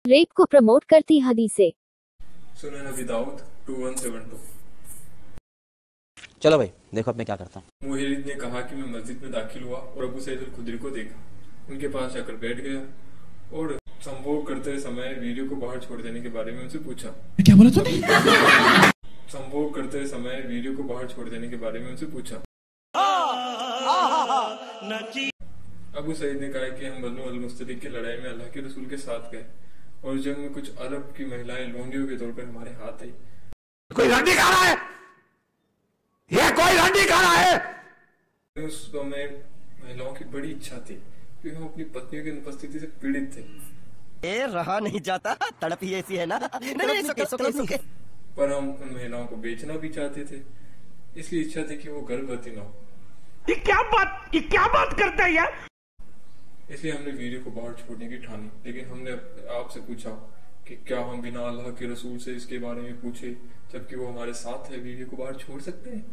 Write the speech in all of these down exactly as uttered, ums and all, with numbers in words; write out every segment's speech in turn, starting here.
Rape को promote करती हदीसें। सुनन नबी Dawud two one seven two. चलो भाई देखो अब मैं क्या करता हूँ। मुहिरिद ने कहा कि मैं मस्जिद में दाखिल हुआ और अबू सईद अल खुदरी को देखा, उनके पास जाकर बैठ गया और संभोग करते समय वीडियो को बाहर छोड़ देने के बारे में उनसे पूछा। क्या बोला तूने? संभोग करते समय वीडियो को बाहर छोड़ देने के बारे में उनसे पूछा। अबू सईद ने कहा कि हम बनु अल मुस्तलिक की लड़ाई में अल्लाह के रसूल के साथ गए और जंग में कुछ अरब की महिलाएं लोंडियों के तौर पर हमारे हाथ आई। कोई रंडी खा रहा है, ये कोई रंडी खा रहा है। उस समय महिलाओं की बड़ी इच्छा थी क्योंकि हम अपनी पत्नियों की अनुपस्थिति से पीड़ित थे। ए, रहा नहीं जाता, तड़प ही ऐसी है ना। नहीं, नहीं, सुके, सुके, सुके। पर हम उन महिलाओं को बेचना भी चाहते थे, इसलिए इच्छा थी कि वो गर्भवती न हो। ये क्या बात ये क्या बात करता है यार। इसलिए हमने वीडियो को बाहर छोड़ने की ठानी, लेकिन हमने आपसे पूछा कि क्या हम बिना अल्लाह के रसूल से इसके बारे में पूछे, जबकि वो हमारे साथ है, वीडियो को बाहर छोड़ सकते हैं?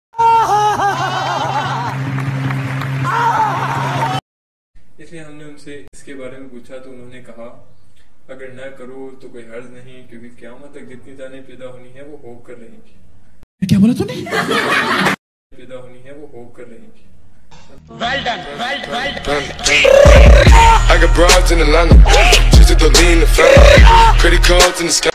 इसलिए हमने उनसे इसके बारे में पूछा तो उन्होंने कहा अगर न करो तो कोई हर्ज नहीं, क्योंकि क़यामत तक जितनी जानें पैदा होनी है वो होकर रहेंगी। क्या बोला तूने? पैदा होनी है वो होकर रहेंगी। Well done, well, well done. I got broads in Atlanta, just to lean the family. Credit cards in the sky.